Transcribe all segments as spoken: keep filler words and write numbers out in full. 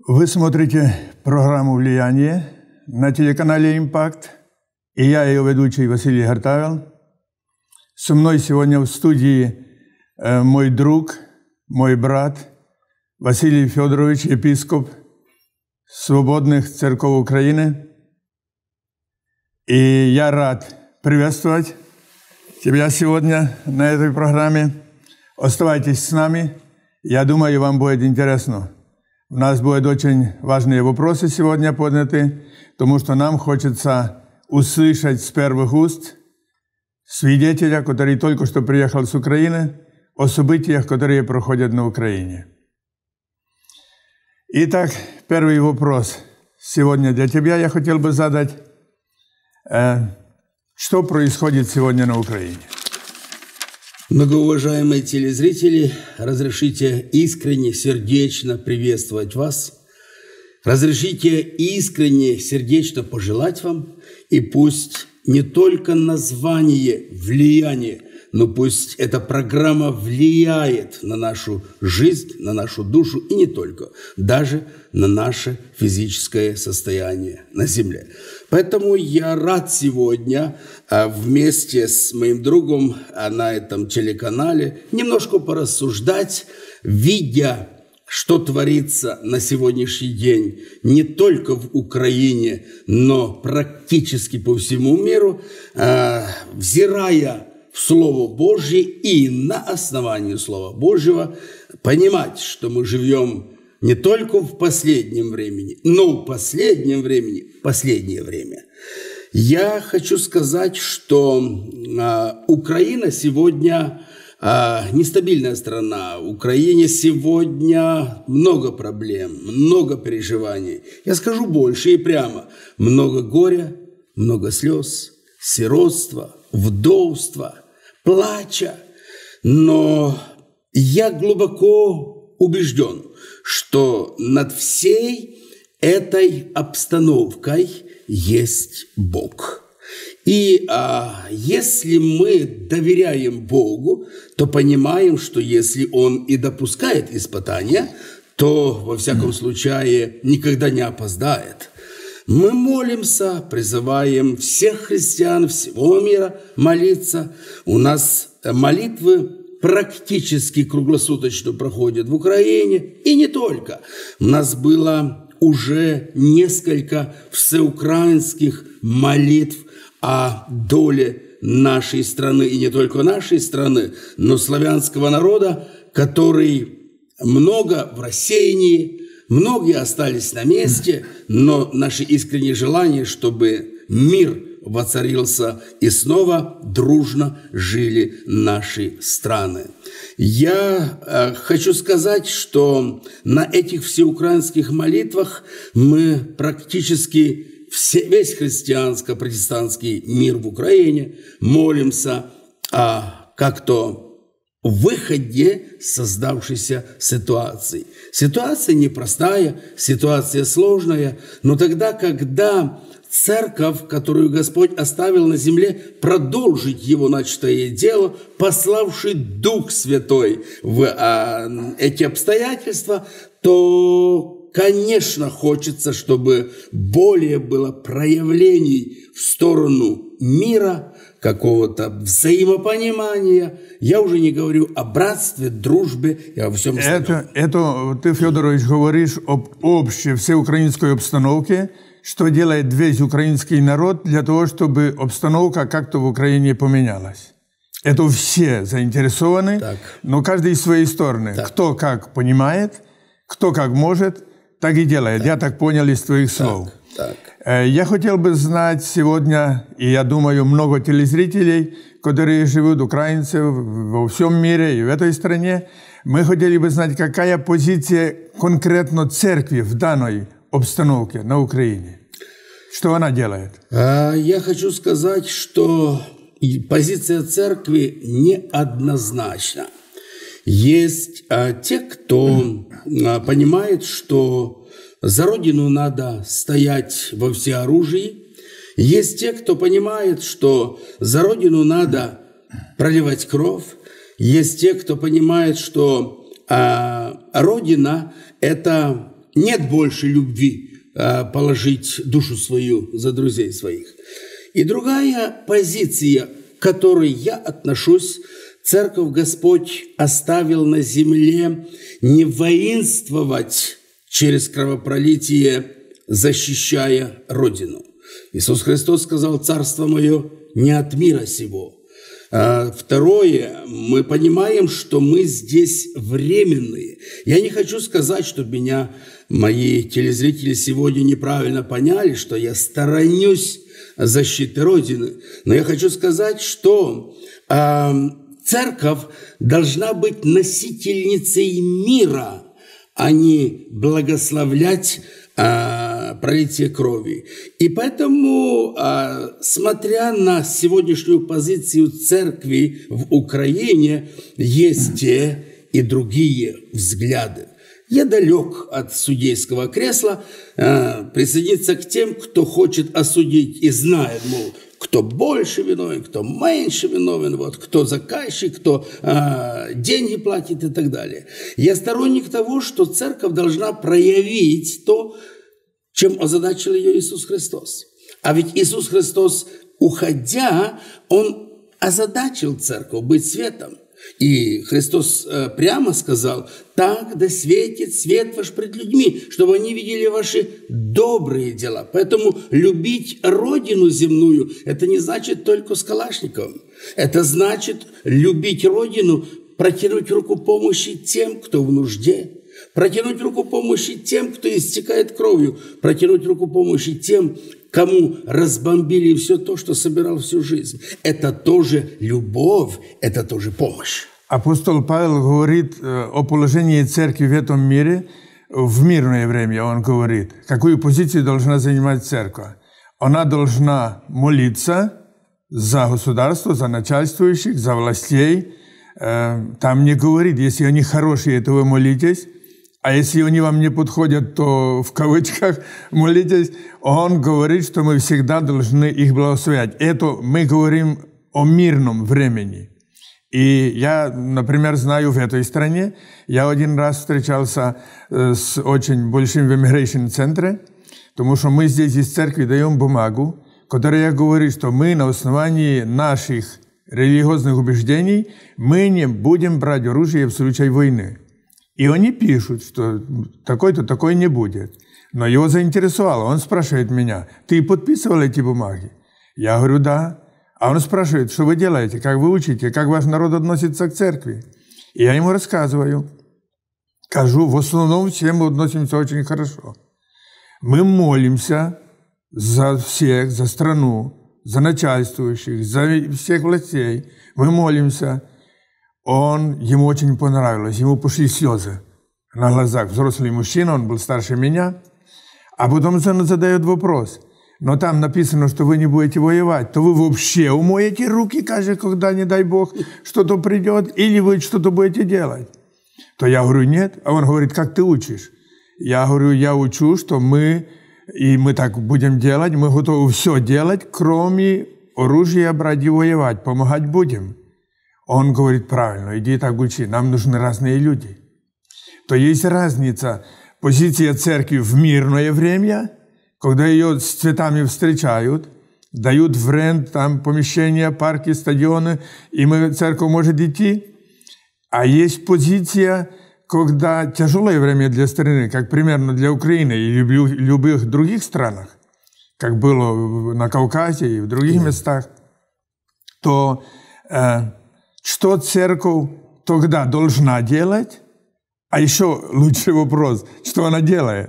Вы смотрите программу «Влияние» на телеканале «Импакт», и я, ее ведущий Василий Гартавел. Со мной сегодня в студии э, мой друг, мой брат Василий Федорович, епископ Свободных Церков Украины. И я рад приветствовать тебя сегодня на этой программе. Оставайтесь с нами. Я думаю, вам будет интересно. У нас будут очень важные вопросы сегодня подняты, потому что нам хочется услышать с первых уст свидетеля, который только что приехал с Украины, о событиях, которые проходят на Украине. Итак, первый вопрос сегодня для тебя я хотел бы задать. Что происходит сегодня на Украине? Многоуважаемые телезрители, разрешите искренне, сердечно приветствовать вас. Разрешите искренне, сердечно пожелать вам, и пусть не только название «Влияние», но пусть эта программа влияет на нашу жизнь, на нашу душу, и не только, даже на наше физическое состояние на земле. Поэтому я рад сегодня вместе с моим другом на этом телеканале немножко порассуждать, видя, что творится на сегодняшний день не только в Украине, но практически по всему миру, взирая в Слово Божье и на основании Слова Божьего понимать, что мы живем не только в последнем времени, но в последнем времени, в последнее время. Я хочу сказать, что а, Украина сегодня а, нестабильная страна. В Украине сегодня много проблем, много переживаний. Я скажу больше и прямо. Много горя, много слез, сиротства, вдовства, плача. Но я глубоко убежден, что над всей этой обстановкой есть Бог. И а, если мы доверяем Богу, то понимаем, что если Он и допускает испытания, то, во всяком случае, никогда не опоздает. Мы молимся, призываем всех христиан всего мира молиться. У нас молитвы практически круглосуточно проходят в Украине, и не только. У нас было уже несколько всеукраинских молитв о доле нашей страны, и не только нашей страны, но славянского народа, который много в рассеянии, многие остались на месте, но наше искреннее желание, чтобы мир воцарился и снова дружно жили наши страны. Я э, хочу сказать, что на этих всеукраинских молитвах мы практически все, весь христианско-протестантский мир в Украине молимся о как-то выходе создавшейся ситуации. Ситуация непростая, ситуация сложная, но тогда, когда церковь, которую Господь оставил на земле, продолжить его начатое дело, пославший Дух Святой в а, эти обстоятельства, то, конечно, хочется, чтобы более было проявлений в сторону мира, какого-то взаимопонимания. Я уже не говорю о братстве, дружбе и о всем остальном. Это, это ты, Федорович, говоришь об общей всеукраинской обстановке, что делает весь украинский народ для того, чтобы обстановка как-то в Украине поменялась. Это все заинтересованы, так. Но каждый из своей стороны. Так. Кто как понимает, кто как может, так и делает. Так. Я так понял из твоих так. слов. Так. Я хотел бы знать сегодня, и я думаю, много телезрителей, которые живут, украинцы, во всем мире и в этой стране, мы хотели бы знать, какая позиция конкретно церкви в данной обстановке на Украине. Что она делает? Я хочу сказать, что позиция церкви неоднозначна. Есть те, кто понимает, что за Родину надо стоять во всеоружии. Есть те, кто понимает, что за Родину надо проливать кровь. Есть те, кто понимает, что а, Родина – это нет больше любви положить душу свою за друзей своих. И другая позиция, к которой я отношусь, церковь Господь оставил на земле не воинствовать через кровопролитие, защищая Родину. Иисус Христос сказал: «Царство мое не от мира сего». А второе, мы понимаем, что мы здесь временные. Я не хочу сказать, чтобы меня мои телезрители сегодня неправильно поняли, что я сторонюсь защиты Родины. Но я хочу сказать, что э, церковь должна быть носительницей мира, а не благословлять э, пролитие крови. И поэтому, э, смотря на сегодняшнюю позицию церкви в Украине, есть те и другие взгляды. Я далек от судейского кресла, э, присоединиться к тем, кто хочет осудить и знает, мол, кто больше виновен, кто меньше виновен, вот, кто заказчик, кто э, деньги платит и так далее. Я сторонник того, что церковь должна проявить то, чем озадачил ее Иисус Христос. А ведь Иисус Христос, уходя, Он озадачил церковь быть светом. И Христос прямо сказал: «Так да светит свет ваш пред людьми, чтобы они видели ваши добрые дела». Поэтому любить Родину земную – это не значит только с Калашниковым. Это значит любить Родину, протянуть руку помощи тем, кто в нужде, протянуть руку помощи тем, кто истекает кровью, протянуть руку помощи тем, кому разбомбили все то, что собирал всю жизнь. Это тоже любовь, это тоже помощь. Апостол Павел говорит о положении церкви в этом мире в мирное время. Он говорит, какую позицию должна занимать церковь. Она должна молиться за государство, за начальствующих, за властей. Там не говорит, если они хорошие, то вы молитесь. А если они вам не подходят, то в кавычках молитесь. Он говорит, что мы всегда должны их благословлять. Это мы говорим о мирном времени. И я, например, знаю в этой стране, я один раз встречался с очень большим в Immigration центре, потому что мы здесь из церкви даем бумагу, которая говорит, что мы на основании наших религиозных убеждений мы не будем брать оружие в случае войны. И они пишут, что такой-то такой не будет. Но его заинтересовало. Он спрашивает меня: ты подписывал эти бумаги? Я говорю: да. А он спрашивает: что вы делаете, как вы учите, как ваш народ относится к церкви? И я ему рассказываю. Скажу, в основном все мы относимся очень хорошо. Мы молимся за всех, за страну, за начальствующих, за всех властей. Мы молимся. Он, ему очень понравилось, ему пошли слезы на глазах. Взрослый мужчина, он был старше меня. А потом он задает вопрос: но там написано, что вы не будете воевать, то вы вообще умоете руки, каждый, когда, не дай Бог, что-то придет, или вы что-то будете делать? То я говорю: нет. А он говорит: как ты учишь? Я говорю: я учу, что мы, и мы так будем делать, мы готовы все делать, кроме оружия брать и воевать, помогать будем. Он говорит: правильно, иди так учи, нам нужны разные люди. То есть разница, позиция церкви в мирное время, когда ее с цветами встречают, дают в рент там помещения, парки, стадионы, и мы, церковь может идти. А есть позиция, когда тяжелое время для страны, как примерно для Украины и в любых других странах, как было на Кавказе и в других местах, то э, что церковь тогда должна делать? А еще лучший вопрос, что она делает?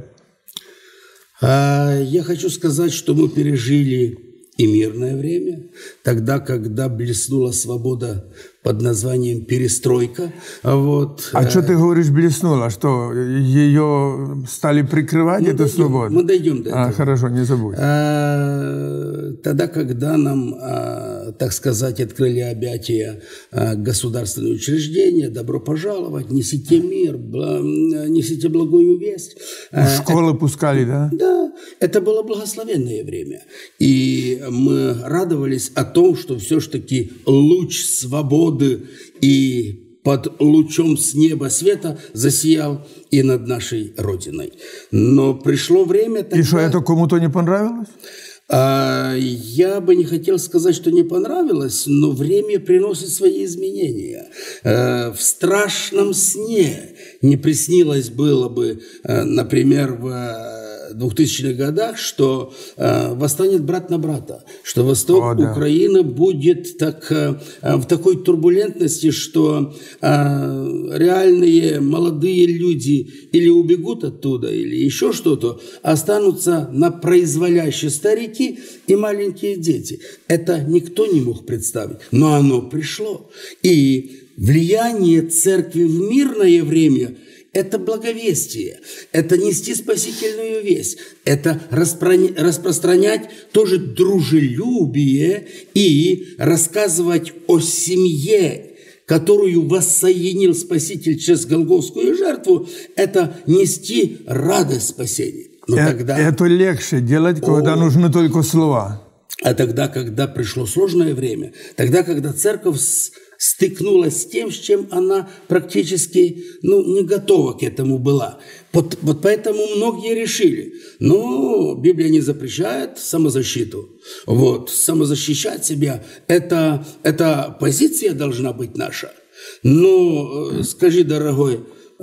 Я хочу сказать, что мы пережили и мирное время, тогда, когда блеснула свобода под названием «перестройка». Вот. А что ты говоришь «блеснула»? Что, ее стали прикрывать, мы эту дойдем, свободу? Мы дойдем до этого. А, хорошо, не забудь. А, тогда, когда нам, а, так сказать, открыли объятия а, государственные учреждения, добро пожаловать, несите мир, бла, несите благую весть. В школы это, пускали, да? Да, это было благословенное время. И мы радовались о том, что все-таки луч свободы и под лучом с неба света засиял и над нашей Родиной. Но пришло время... Тогда... И что, это кому-то не понравилось? А, я бы не хотел сказать, что не понравилось, но время приносит свои изменения. А, в страшном сне не приснилось было бы, а, например, в двухтысячных годах, что э, восстанет брат на брата, что восток О, да. Украины будет так, э, в такой турбулентности, что э, реальные молодые люди или убегут оттуда, или еще что-то, останутся на произволящие старики и маленькие дети. Это никто не мог представить, но оно пришло. И влияние церкви в мирное время – это благовестие, это нести спасительную весть, это распро- распространять тоже дружелюбие и рассказывать о семье, которую воссоединил Спаситель через Голгофскую жертву, это нести радость спасения. Но э- тогда... Это легче делать, когда о... нужны только слова. А тогда, когда пришло сложное время, тогда, когда церковь... стыкнулась с тем, с чем она практически ну, не готова к этому была. Вот, вот поэтому многие решили, ну, Библия не запрещает самозащиту. Вот, самозащищать себя, это, это позиция должна быть наша. Но скажи, дорогой,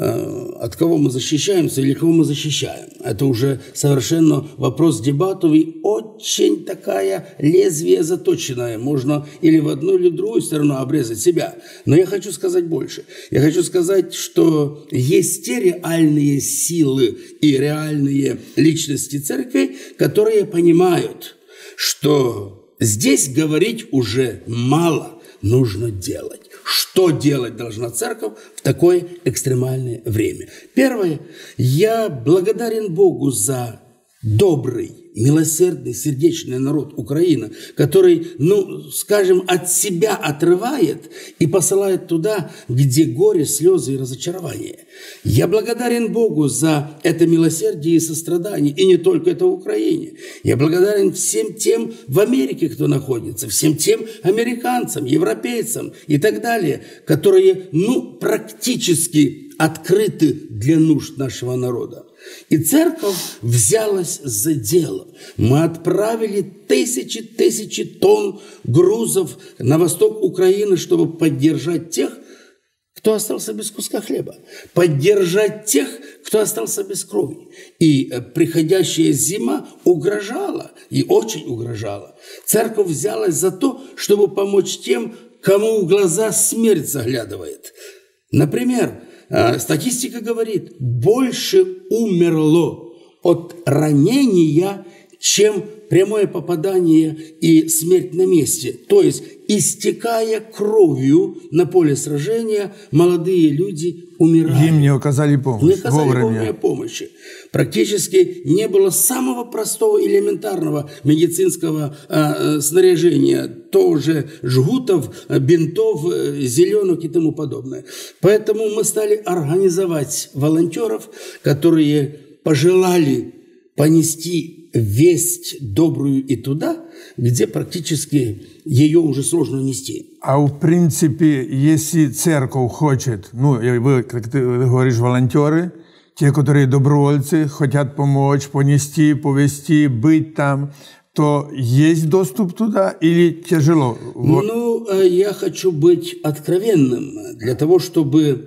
от кого мы защищаемся или кого мы защищаем? Это уже совершенно вопрос дебатовый, очень такая лезвие заточенное. Можно или в одну, или в другую сторону обрезать себя. Но я хочу сказать больше. Я хочу сказать, что есть те реальные силы и реальные личности церкви, которые понимают, что здесь говорить уже мало, нужно делать. Что делать должна церковь в такое экстремальное время? Первое. Я благодарен Богу за добрый, милосердный, сердечный народ Украины, который, ну, скажем, от себя отрывает и посылает туда, где горе, слезы и разочарование. Я благодарен Богу за это милосердие и сострадание, и не только это в Украине. Я благодарен всем тем в Америке, кто находится, всем тем американцам, европейцам и так далее, которые, ну, практически открыты для нужд нашего народа. И церковь взялась за дело. Мы отправили тысячи, тысячи тонн грузов на восток Украины, чтобы поддержать тех, кто остался без куска хлеба, поддержать тех, кто остался без крови. И приходящая зима угрожала, и очень угрожала. Церковь взялась за то, чтобы помочь тем, кому в глаза смерть заглядывает. Например, статистика говорит, больше умерло от ранения, чем прямое попадание и смерть на месте. То есть, истекая кровью на поле сражения, молодые люди умирали. Им не оказали помощь. Не оказали вовремя помощи. Практически не было самого простого, элементарного медицинского э, снаряжения. Тоже жгутов, бинтов, зеленок и тому подобное. Поэтому мы стали организовать волонтеров, которые пожелали понести весть добрую и туда, где практически ее уже сложно нести. А в принципе, если церковь хочет, ну, вы, как ты говоришь, волонтеры, те, которые добровольцы, хотят помочь, понести, повести, быть там, то есть доступ туда или тяжело? Ну, я хочу быть откровенным. Для того, чтобы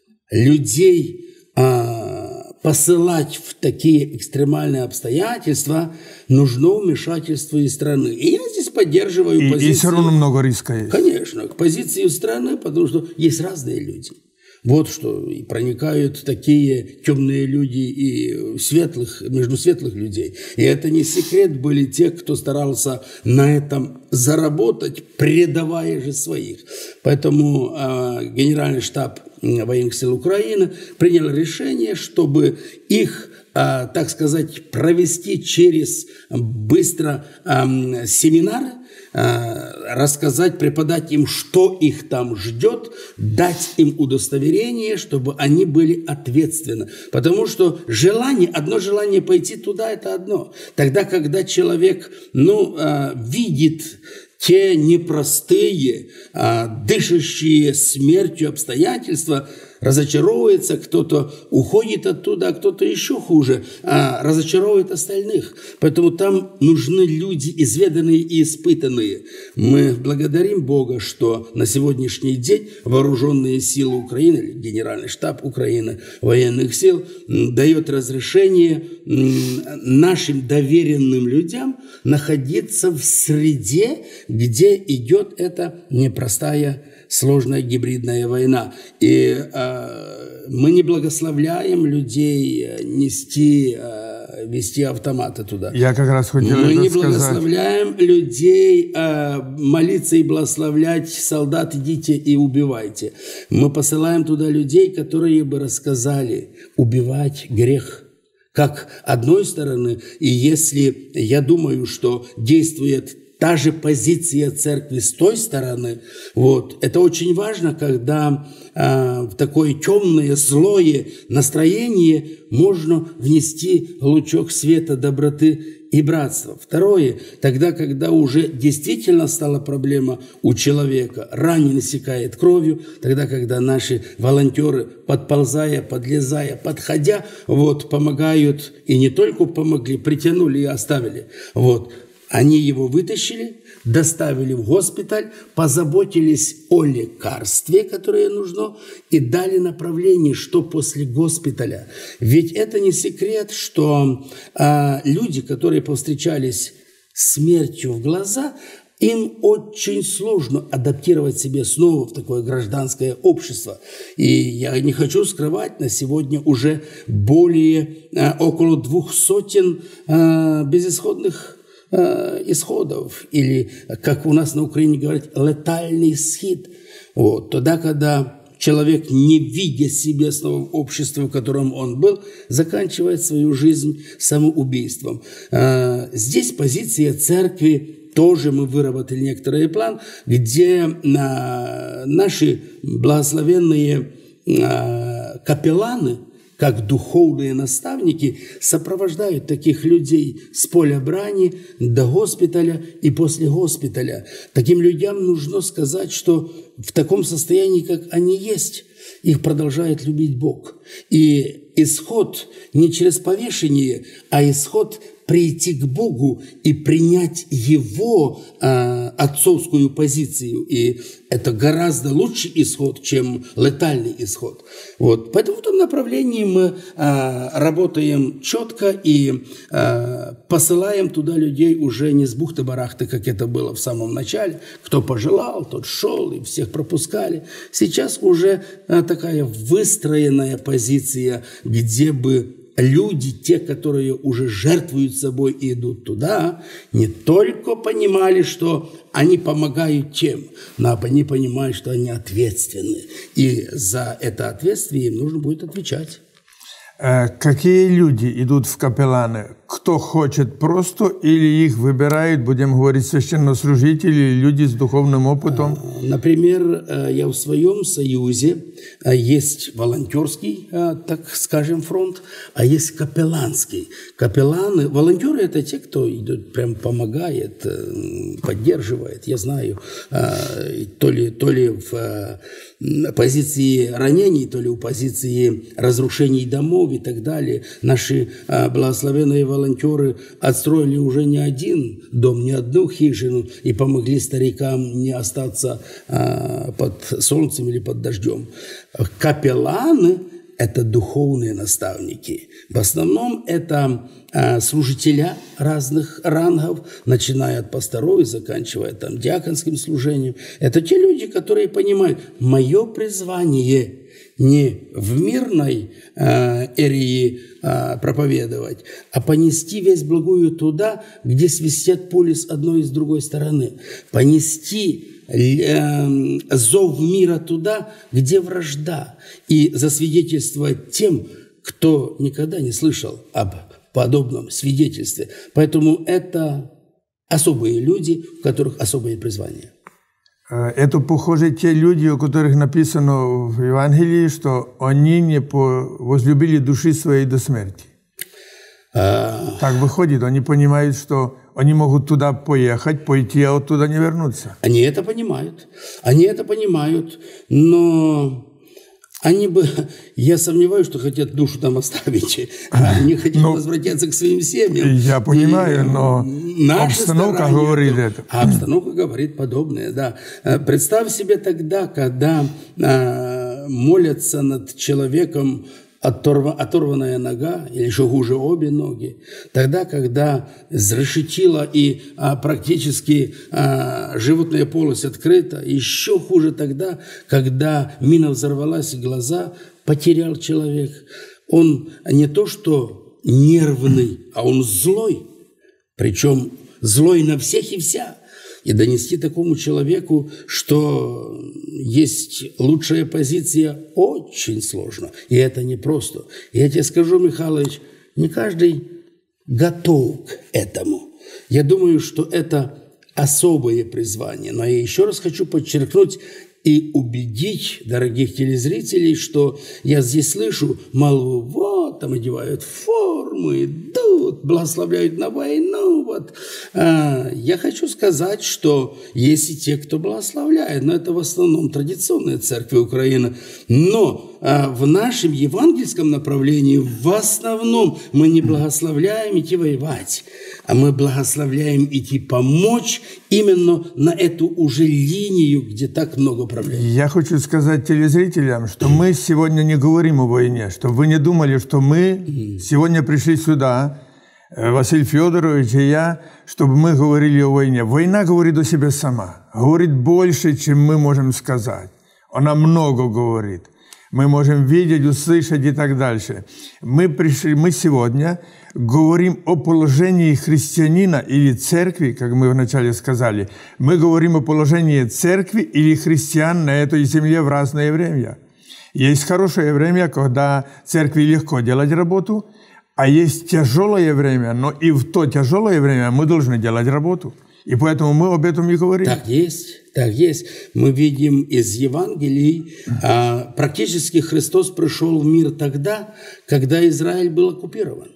людей а, посылать в такие экстремальные обстоятельства, нужно вмешательство из страны. И я здесь поддерживаю и, позицию... И все равно много риска есть. Конечно, к позиции страны, потому что есть разные люди. Вот что, и проникают такие темные люди и светлых, между светлых людей. И это не секрет, были те, кто старался на этом заработать, предавая же своих. Поэтому э, Генеральный штаб военных сил Украины принял решение, чтобы их, э, так сказать, провести через быстро э, семинары, рассказать, преподать им, что их там ждет, дать им удостоверение, чтобы они были ответственны. Потому что желание, одно желание пойти туда – это одно. Тогда, когда человек ну, видит те непростые, а, дышащие смертью обстоятельства разочаровывается, кто-то уходит оттуда, а кто-то еще хуже, а, разочаровывает остальных. Поэтому там нужны люди изведанные и испытанные. Мы благодарим Бога, что на сегодняшний день вооруженные силы Украины, Генеральный штаб Украины, военных сил дает разрешение нашим доверенным людям находиться в среде, где идет эта непростая, сложная гибридная война. И э, мы не благословляем людей нести, э, вести автоматы туда. Я как раз хотел Мы это не сказать. благословляем людей э, молиться и благословлять солдат, идите и убивайте. Мы посылаем туда людей, которые бы рассказали убивать грех. Как одной стороны, и если я думаю, что действует та же позиция церкви с той стороны, вот, это очень важно, когда э, в такое темное, злое настроение можно внести лучок света, доброты и братства. Второе, тогда, когда уже действительно стала проблема у человека, ранен истекает кровью, тогда, когда наши волонтеры, подползая, подлезая, подходя, вот, помогают, и не только помогли, притянули и оставили, вот, они его вытащили, доставили в госпиталь, позаботились о лекарстве, которое нужно, и дали направление, что после госпиталя. Ведь это не секрет, что а, люди, которые повстречались с смертью в глаза, им очень сложно адаптировать себя снова в такое гражданское общество. И я не хочу скрывать, на сегодня уже более а, около двух сотен а, безысходных исходов, или, как у нас на Украине говорят, летальный исход. Вот. Тогда, когда человек, не видя себя снова в обществе, в котором он был, заканчивает свою жизнь самоубийством. Здесь позиция церкви, тоже мы выработали некоторый план, где наши благословенные капелланы, как духовные наставники, сопровождают таких людей с поля брани до госпиталя и после госпиталя. Таким людям нужно сказать, что в таком состоянии, как они есть, их продолжает любить Бог. И исход не через повешение, а исход прийти к Богу и принять Его э, отцовскую позицию. И это гораздо лучший исход, чем летальный исход. Вот. Поэтому в том направлении мы э, работаем четко и э, посылаем туда людей уже не с бухты-барахты, как это было в самом начале. Кто пожелал, тот шел, и всех пропускали. Сейчас уже э, такая выстроенная позиция, где бы люди, те, которые уже жертвуют собой и идут туда, не только понимали, что они помогают тем, но они понимают, что они ответственны. И за это ответственность им нужно будет отвечать. Какие люди идут в капелланы? Кто хочет просто, или их выбирают, будем говорить, священнослужители, люди с духовным опытом? Например, я в своем союзе, есть волонтерский, так скажем, фронт, а есть капелланский. Капелланы, волонтеры – это те, кто идет, прям помогает, поддерживает. Я знаю, то ли, то ли в позиции ранений, то ли в позиции разрушений домов и так далее. Наши благословенные волонтеры отстроили уже не один дом, не одну хижину и помогли старикам не остаться а, под солнцем или под дождем. Капелланы – это духовные наставники. В основном это а, служителя разных рангов, начиная от пасторов и заканчивая там диаконским служением. Это те люди, которые понимают, мое призвание не в мирной э, эрии э, проповедовать, а понести весть благую туда, где свистят пули с одной и с другой стороны. Понести э, зов мира туда, где вражда. И засвидетельствовать тем, кто никогда не слышал об подобном свидетельстве. Поэтому это особые люди, у которых особое призвание. Это, похоже, те люди, о которых написано в Евангелии, что они не возлюбили души своей до смерти. А... Так выходит, они понимают, что Они могут туда поехать, пойти, а оттуда не вернуться. Они это понимают. Они это понимают, но они бы, я сомневаюсь, что хотят душу там оставить. Они хотят но, возвратиться к своим семьям. Я понимаю, и, но обстановка говорит это. А обстановка говорит подобное, да. Представь себе тогда, когда а, молятся над человеком, Оторва, оторванная нога, или еще хуже, обе ноги, тогда, когда зрешетила и а, практически а, животная полость открыта, еще хуже тогда, когда мина взорвалась и глаза потерял человек. Он не то что нервный, а он злой, причем злой на всех и вся. И донести такому человеку, что есть лучшая позиция, очень сложно. И это непросто. И я тебе скажу, Михайлович, не каждый готов к этому. Я думаю, что это особое призвание. Но я еще раз хочу подчеркнуть и убедить дорогих телезрителей, что я здесь слышу молву, вот, там одевают формы, идут, благословляют на войну. Вот. А, я хочу сказать, что есть и те, кто благословляет, но это в основном традиционные церкви Украины. Но а, в нашем евангельском направлении в основном мы не благословляем идти воевать, а мы благословляем идти помочь именно на эту уже линию, где так много проблем. Я хочу сказать телезрителям, что мы сегодня не говорим о войне, чтобы вы не думали, что мы сегодня пришли сюда, Василий Федорович и я, чтобы мы говорили о войне. Война говорит о себе сама, говорит больше, чем мы можем сказать. Она много говорит. Мы можем видеть, услышать и так дальше. Мы пришли, мы сегодня говорим о положении христианина или церкви, как мы вначале сказали. Мы говорим о положении церкви или христиан на этой земле в разное время. Есть хорошее время, когда церкви легко делать работу, а есть тяжелое время, но и в то тяжелое время мы должны делать работу. И поэтому мы об этом и говорим. Так есть, так есть. Мы видим из Евангелий, а, практически Христос пришел в мир тогда, когда Израиль был оккупирован.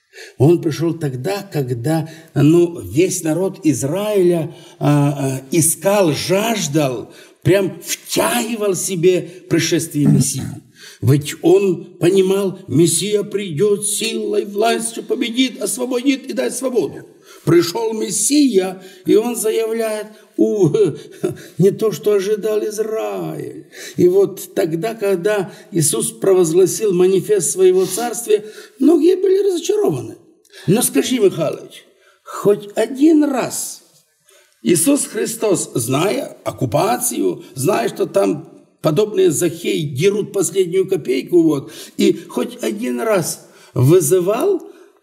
Он пришел тогда, когда ну, весь народ Израиля а, а, искал, жаждал, прям втягивал себе пришествие Мессии. Ведь он понимал, Мессия придет силой, властью, победит, освободит и даст свободу. Пришел Мессия, и он заявляет, у, не то, что ожидал Израиль. И вот тогда, когда Иисус провозгласил манифест своего царствия, многие были разочарованы. Но скажи, Михайлович, хоть один раз Иисус Христос, зная оккупацию, зная, что там подобные Захей дерут последнюю копейку, вот, и хоть один раз вызывал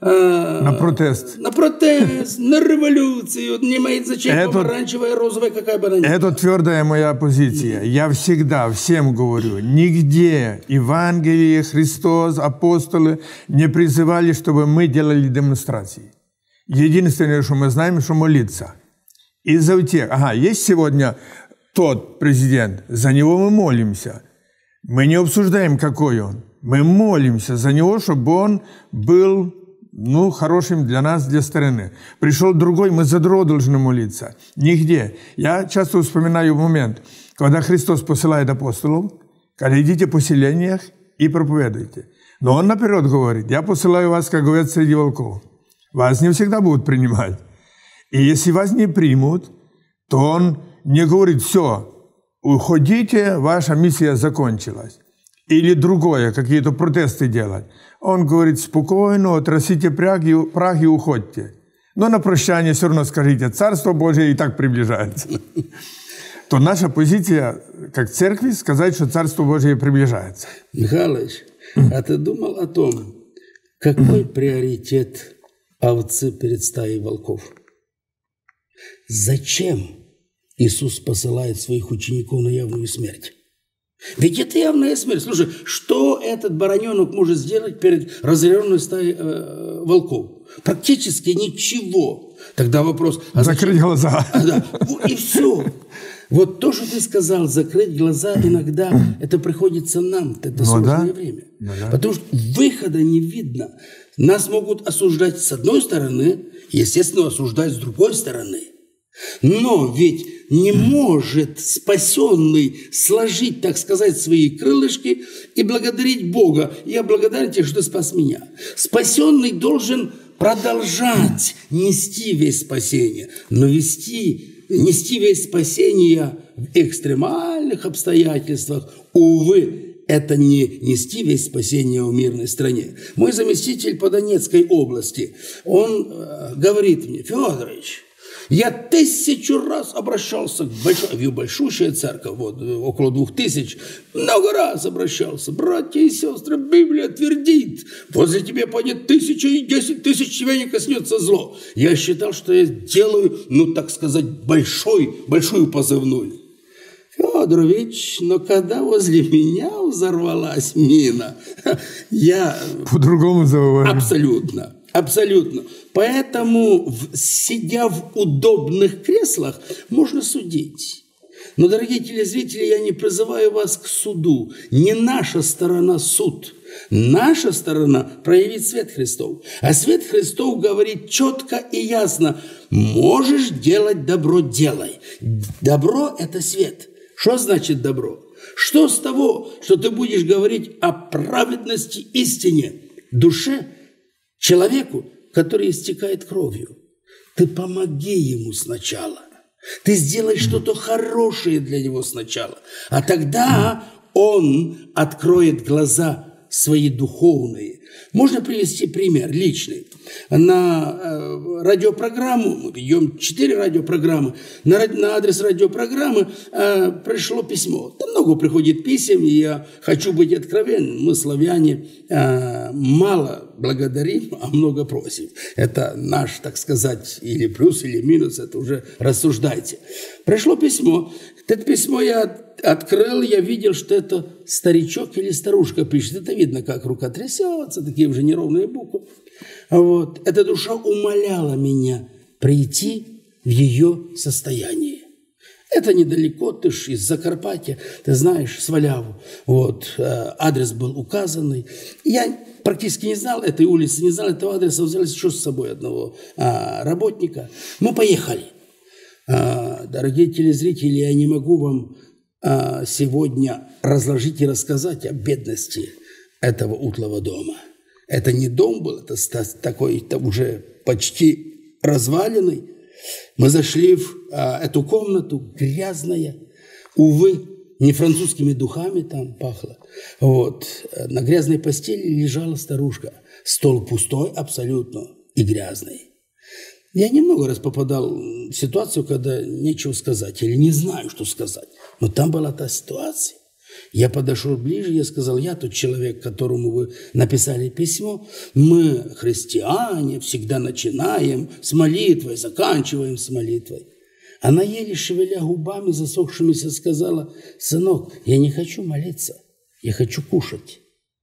на протест. На протест, на революцию. Не имеет значения, помаранчевая, розовая, какая бы она ни была. Это твердая моя позиция. Я всегда всем говорю, нигде Евангелие, Христос, апостолы не призывали, чтобы мы делали демонстрации. Единственное, что мы знаем, что молиться. И за тех, ага, есть сегодня тот президент, за него мы молимся. Мы не обсуждаем, какой он. Мы молимся за него, чтобы он был ну, хорошим для нас, для страны. Пришел другой, мы за другого должны молиться. Нигде. Я часто вспоминаю момент, когда Христос посылает апостолов, когда идите по селениях и проповедуйте. Но Он наперед говорит, я посылаю вас, как говорят, среди волков. Вас не всегда будут принимать. И если вас не примут, то Он не говорит, все, уходите, ваша миссия закончилась. Или другое, какие-то протесты делать. Он говорит, спокойно, отрастите прах и, прах и уходьте. Но на прощание все равно скажите, Царство Божие и так приближается. То наша позиция, как церкви, сказать, что Царство Божие приближается. Михайлович, а ты думал о том, какой приоритет овцы перед стаей волков? Зачем Иисус посылает своих учеников на явную смерть? Ведь это явная смерть. Слушай, что этот бараненок может сделать перед разъяренной стаей э, волков? Практически ничего. Тогда вопрос... А закрыть зачем? Глаза. А, да. И все. Вот то, что ты сказал, закрыть глаза, иногда это приходится нам. Это ну, сложное да. время. Ну, да. Потому что выхода не видно. Нас могут осуждать с одной стороны, естественно, осуждать с другой стороны. Но ведь не может спасенный сложить, так сказать, свои крылышки и благодарить Бога. Я благодарен тебе, что ты спас меня. Спасенный должен продолжать нести весть спасения, но вести, нести весть спасения в экстремальных обстоятельствах, увы, это не нести весть спасения в мирной стране. Мой заместитель по Донецкой области, он э, говорит мне: Федорович, я тысячу раз обращался к большой, большущая церковь, вот, около двух тысяч, много раз обращался. Братья и сестры, Библия твердит, возле тебя пойдет тысяча и десять тысяч, тебя не коснется зло. Я считал, что я делаю, ну, так сказать, большой, большую позывную. Федорович, но когда возле меня взорвалась мина, я... По-другому заговорил. Абсолютно. Абсолютно. Поэтому, сидя в удобных креслах, можно судить. Но, дорогие телезрители, я не призываю вас к суду. Не наша сторона суд. Наша сторона проявить свет Христов. А свет Христов говорит четко и ясно: можешь делать добро – делай. Добро – это свет. Что значит добро? Что с того, что ты будешь говорить о праведности, истине, душе, человеку, который истекает кровью? Ты помоги ему сначала. Ты сделай что-то хорошее для него сначала. А тогда он откроет глаза свои духовные. Можно привести пример личный. На э, радиопрограмму, мы ведем четыре радиопрограммы, на, на адрес радиопрограммы э, пришло письмо. Там много приходит писем, и я хочу быть откровенным. Мы, славяне, э, мало благодарим, а много просим. Это наш, так сказать, или плюс, или минус, это уже рассуждайте. Пришло письмо. Это письмо я открыл, я видел, что это старичок или старушка пишет. Это видно, как рука трясется, такие уже неровные буквы. Вот. Эта душа умоляла меня прийти в ее состояние. Это недалеко, ты ж из Закарпатья, ты знаешь, Сваляву. Вот. Адрес был указанный. Я практически не знал этой улицы, не знал этого адреса, взяли еще с собой одного а, работника. Мы поехали. А, дорогие телезрители, я не могу вам а, сегодня разложить и рассказать о бедности этого утлого дома. Это не дом был, это такой там уже почти разваленный. Мы зашли в а, эту комнату, грязная, увы, не французскими духами там пахло. Вот. На грязной постели лежала старушка. Стол пустой абсолютно и грязный. Я немного раз попадал в ситуацию, когда нечего сказать или не знаю, что сказать. Но там была та ситуация. Я подошел ближе, я сказал: я тот человек, которому вы написали письмо. Мы, христиане, всегда начинаем с молитвой, заканчиваем с молитвой. Она, еле шевеля губами засохшимися, сказала: сынок, я не хочу молиться, я хочу кушать.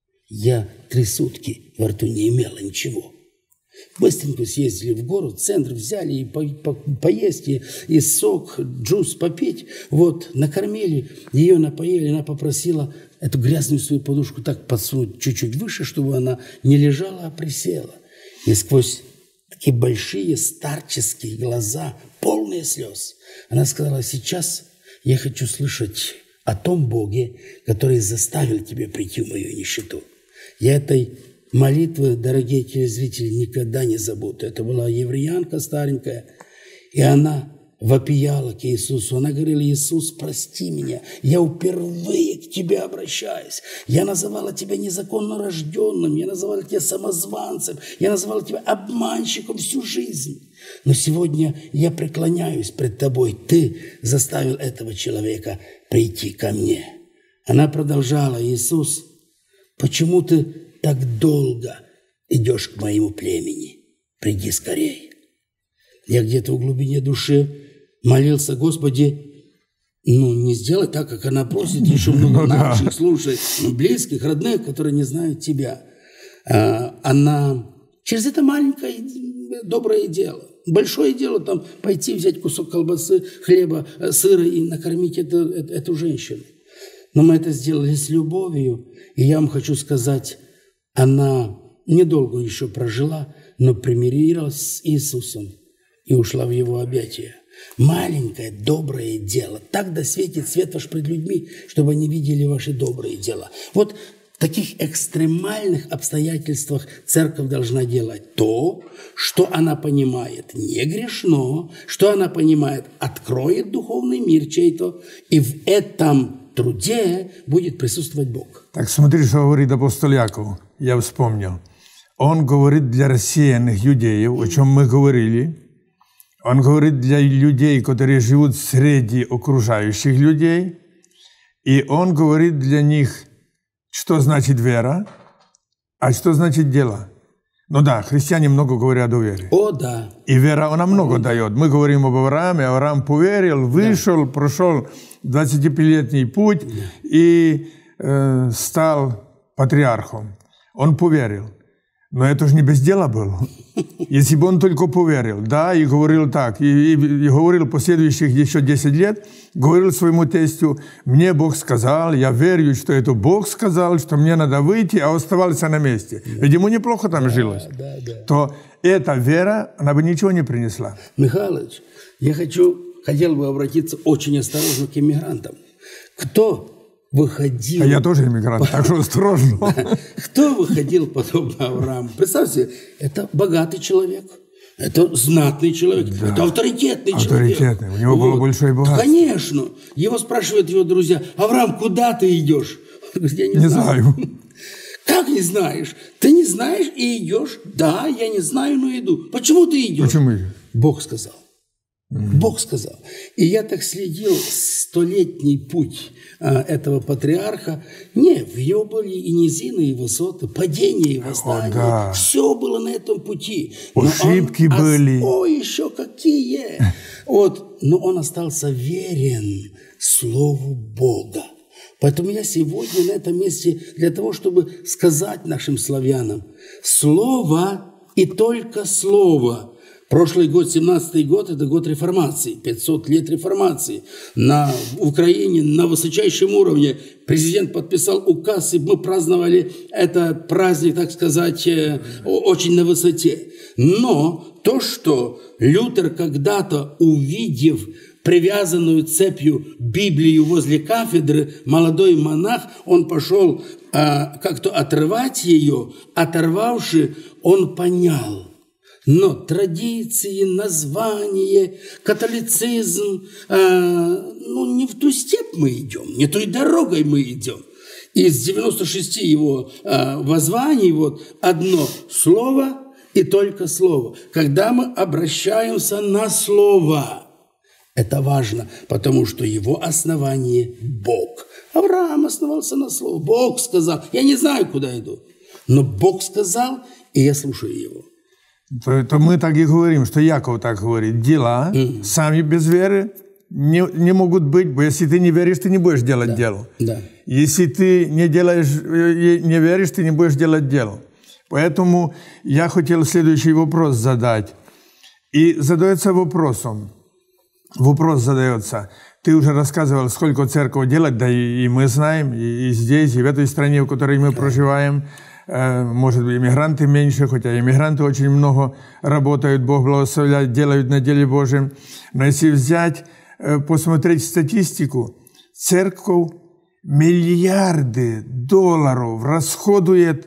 Я три сутки во рту не имела ничего. Быстренько съездили в город, в центр, взяли и по, по, поесть, и, и сок, джус попить. Вот, накормили, ее напоили, она попросила эту грязную свою подушку так подсунуть чуть-чуть выше, чтобы она не лежала, а присела. И сквозь такие большие старческие глаза, полные слез, она сказала: сейчас я хочу слышать о том Боге, который заставил тебя прийти в мою нищету. Я этой молитвы, дорогие телезрители, никогда не забуду. Это была евреянка старенькая, и она вопияла к Иисусу. Она говорила: Иисус, прости меня, я впервые к тебе обращаюсь. Я называла тебя незаконно рожденным, я называла тебя самозванцем, я называла тебя обманщиком всю жизнь. Но сегодня я преклоняюсь пред тобой. Ты заставил этого человека прийти ко мне. Она продолжала: Иисус, почему ты так долго идешь к моему племени? Приди скорее. Я где-то в глубине души молился: Господи, ну, не сделай так, как она просит, еще много наших, слушай, близких, родных, которые не знают тебя. Она через это маленькое доброе дело, большое дело, там, пойти взять кусок колбасы, хлеба, сыра и накормить эту, эту женщину. Но мы это сделали с любовью, и я вам хочу сказать, она недолго еще прожила, но примирилась с Иисусом и ушла в Его объятия. Маленькое доброе дело. Так да светит свет ваш пред людьми, чтобы они видели ваши добрые дела. Вот в таких экстремальных обстоятельствах церковь должна делать то, что она понимает не грешно, что она понимает откроет духовный мир чей-то, и в этом труде будет присутствовать Бог. Так смотри, что говорит апостол Яков. Я вспомнил. Он говорит для рассеянных иудеев, о чем мы говорили. Он говорит для людей, которые живут среди окружающих людей. И он говорит для них, что значит вера, а что значит дело. Ну да, христиане много говорят о вере. О, да. И вера, она много дает. Мы говорим об Аврааме. Авраам поверил, вышел, да. прошел двадцатипятилетний путь да. и э, стал патриархом. Он поверил. Но это же не без дела было. Если бы он только поверил, да, и говорил так, и, и, и говорил последующих еще десять лет, говорил своему тестю, мне Бог сказал, я верю, что это Бог сказал, что мне надо выйти, а оставался на месте. Да. Ведь ему неплохо там да, жилось. Да, да. То эта вера, она бы ничего не принесла. Михайлович, я хочу, хотел бы обратиться очень осторожно к иммигрантам. Кто выходил... А я тоже иммигрант, так что осторожно. Кто выходил подобно Аврааму? Представьте, это богатый человек, это знатный человек, да. это авторитетный, авторитетный человек. Авторитетный, у него вот. было большое богатство. Конечно. Его спрашивают его друзья, Авраам, куда ты идешь? Он говорит, я не, не знаю. знаю. Как не знаешь? Ты не знаешь и идешь? Да, я не знаю, но иду. Почему ты идешь? Почему? Бог сказал. Бог сказал. И я так следил столетний путь а, этого патриарха. Не, в него были и низины, и высоты, падения и восстания. О, да. Все было на этом пути. Ошибки он, были. О, еще какие! Вот, но он остался верен Слову Бога. Поэтому я сегодня на этом месте для того, чтобы сказать нашим славянам, Слово и только Слово. Прошлый год, семнадцатый год, это год реформации, пятьсот лет реформации. На Украине на высочайшем уровне президент подписал указ, и мы праздновали этот праздник, так сказать, очень на высоте. Но то, что Лютер когда-то, увидев привязанную цепью Библию возле кафедры, молодой монах, он пошел а, как-то отрывать ее, оторвавши, он понял. Но традиции, название, католицизм, э, ну, не в ту степь мы идем, не той дорогой мы идем. Из девяноста шести его э, воззваний вот одно слово и только слово. Когда мы обращаемся на слово, это важно, потому что его основание – Бог. Авраам основался на слово. Бог сказал. Я не знаю, куда иду, но Бог сказал, и я слушаю его. То, то мы так и говорим, что Яков так говорит. Дела mm. сами без веры не, не могут быть, бо если ты не веришь, ты не будешь делать да. дело. Да. Если ты не, делаешь, не веришь, ты не будешь делать дело. Поэтому я хотел следующий вопрос задать. И задается вопросом. Вопрос задается. Ты уже рассказывал, сколько церковь делать, да и, и мы знаем, и, и здесь, и в этой стране, в которой мы да. проживаем. Может быть, иммигранты меньше, хотя иммигранты очень много работают, Бог благословляет, делают на деле Божьем. Но если взять, посмотреть статистику, церковь миллиарды долларов расходует,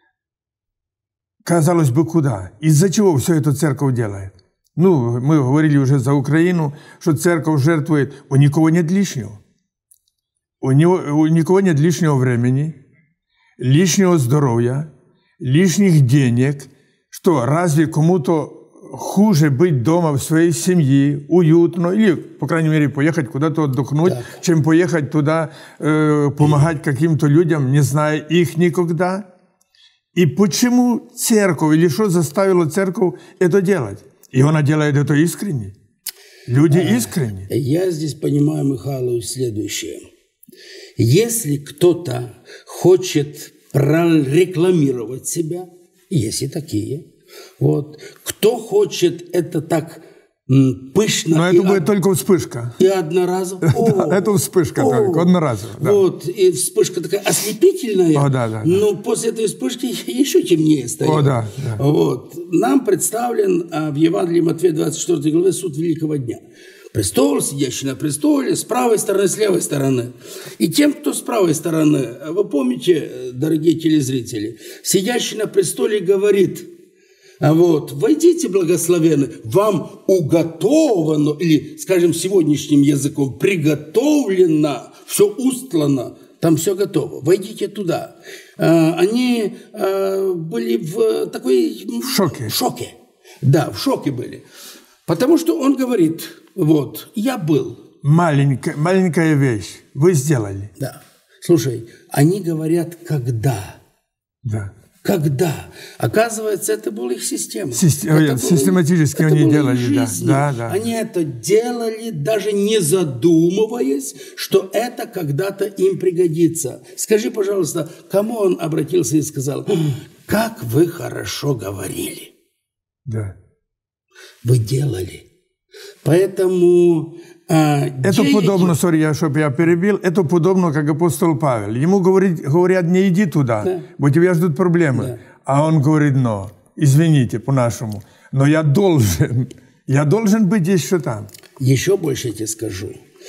казалось бы, куда? Из-за чего все это церковь делает? Ну, мы говорили уже за Украину, что церковь жертвует, у никого нет лишнего. У, него, у никого нет лишнего времени, лишнего здоровья, лишних денег. Что, разве кому-то хуже быть дома в своей семье, уютно, или, по крайней мере, поехать куда-то отдохнуть, так. чем поехать туда, э, помогать каким-то людям, не зная их никогда? И почему церковь, или что заставило церковь это делать? И она делает это искренне. Люди искренне. Я здесь понимаю, Михаил, следующее. Если кто-то хочет прорекламировать себя, есть и такие, вот, кто хочет это так пышно. Но это будет только вспышка. И одноразово. О, это вспышка о, только, одноразово. Да. Вот, и вспышка такая ослепительная. О, да, да, да. Но после этой вспышки еще темнее стает. О, да, да. Вот. Нам представлен а, в Евангелии Матфея двадцать четвёртой главе суд Великого дня. Престол, сидящий на престоле, с правой стороны, с левой стороны. И тем, кто с правой стороны, вы помните, дорогие телезрители, сидящий на престоле говорит: а вот, войдите, благословенны, вам уготовано, или, скажем, сегодняшним языком, приготовлено, все устлано, там все готово, войдите туда. А, они а, были в такой... В шоке. В шоке, да, в шоке были. Потому что он говорит, вот, я был. Маленькая, маленькая вещь вы сделали. Да. Слушай, они говорят, когда. Да. Когда? Оказывается, это была их система. Систем... Это Систематически было, они это делали, да. да, Да, Они это делали, даже не задумываясь, что это когда-то им пригодится. Скажи, пожалуйста, кому он обратился и сказал: как вы хорошо говорили. Да. Вы делали. Поэтому... А, это подобно, сори, я, чтобы я перебил, это подобно, как апостол Павел. Ему говорит, говорят, не иди туда, да. бо тебя ждут проблемы. Да. А он говорит, но, извините по-нашему, но я должен, я должен быть еще там. Еще больше я тебе скажу.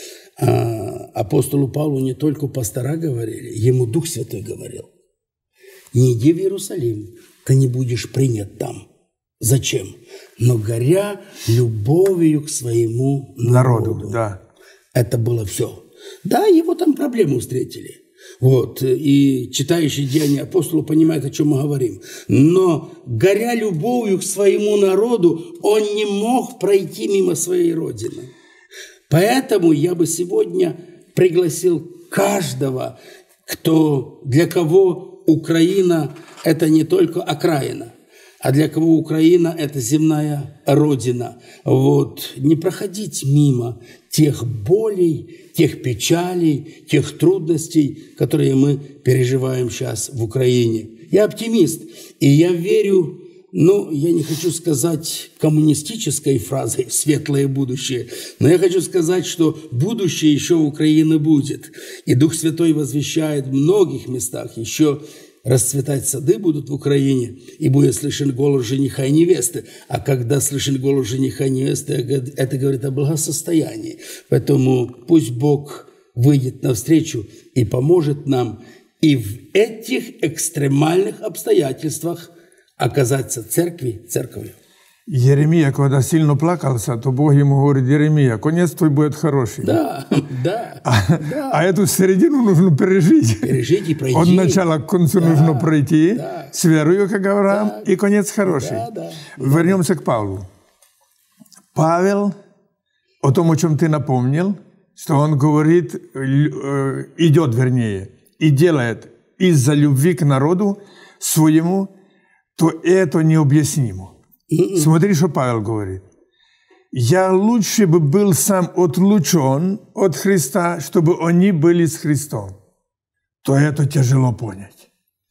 А, апостолу Павлу не только пастора говорили, ему Дух Святой говорил: не иди в Иерусалим, ты не будешь принят там. Зачем? Но горя любовью к своему народу. Народу, да. Это было все. Да, его там проблемы встретили. Вот. И читающий Деяния апостола понимает, о чем мы говорим. Но горя любовью к своему народу, он не мог пройти мимо своей родины. Поэтому я бы сегодня пригласил каждого, кто, для кого Украина – это не только окраина, а для кого Украина – это земная родина. Вот. Не проходить мимо тех болей, тех печалей, тех трудностей, которые мы переживаем сейчас в Украине. Я оптимист, и я верю, ну, я не хочу сказать коммунистической фразой «светлое будущее», но я хочу сказать, что будущее еще у Украины будет. И Дух Святой возвещает в многих местах еще расцветать сады будут в Украине, и будет слышен голос жениха и невесты. А когда слышен голос жениха и невесты, это говорит о благосостоянии. Поэтому пусть Бог выйдет навстречу и поможет нам и в этих экстремальных обстоятельствах оказаться церкви церковью. Еремия, когда сильно плакался, то Бог ему говорит: Еремия, конец твой будет хороший. Да, да. А, да. а эту середину нужно пережить. Пережить и пройти. От начала к концу да, нужно пройти, да. с верою, как Авраам, да. и конец хороший. Да, да. Вернемся к Павлу. Павел, о том, о чем ты напомнил, что он говорит, идет, вернее, и делает из-за любви к народу своему, то это необъяснимо. Смотри, что Павел говорит. «Я лучше бы был сам отлучен от Христа, чтобы они были с Христом». То это тяжело понять.